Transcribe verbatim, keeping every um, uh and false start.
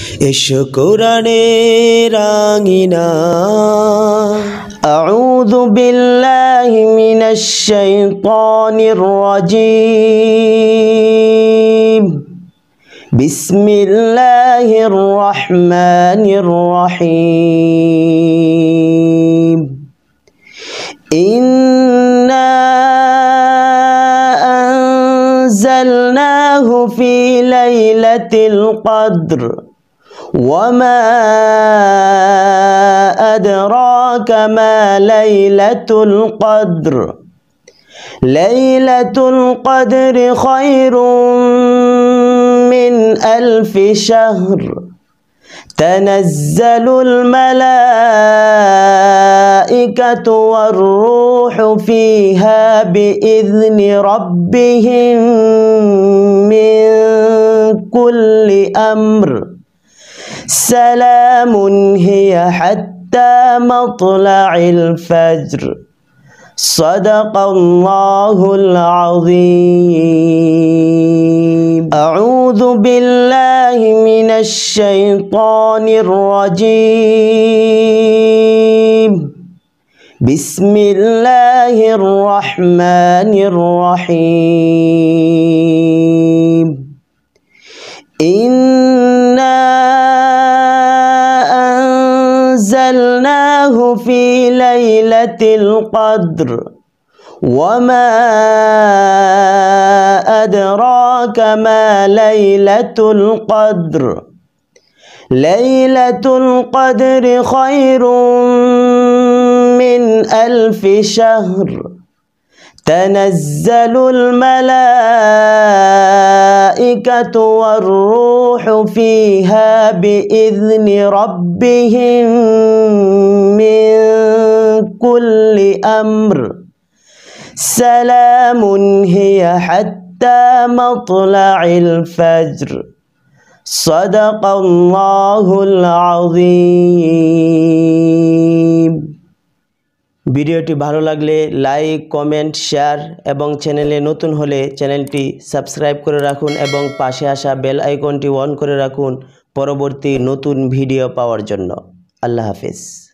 এসো কোরআনের আঙিনা আউযু বিল্লাহি মিনাশ শাইতানির রাজীম বিসমিল্লাহির রহমানির রহিম ইন্না আনজালনাহু ফি লাইলাতিল কদর وما أدراك ما ليلة القدر ليلة القدر خير من ألف شهر تنزل الملائكة والروح فيها بإذن ربهم من كل أمر سلام هي حتى مطلع الفجر صدق الله العظيم أعوذ بالله من الشيطان الرجيم بسم الله الرحمن الرحيم إنا أنزلناه في ليلة القدر وما أدراك ما ليلة القدر ليلة القدر خير من ألف شهر تنزل الملائكة والروح فيها بإذن ربهم من كل أمر سلام هي حتى مطلع الفجر صدق الله العظيم ভিডিওটি ভালো লাগলে লাইক কমেন্ট শেয়ার এবং চ্যানেলে নতুন হলে চ্যানেলটি সাবস্ক্রাইব করে রাখুন এবং পাশে আসা বেল আইকনটি অন করে রাখুন পরবর্তী নতুন ভিডিও পাওয়ার জন্য। আল্লাহ হাফেজ।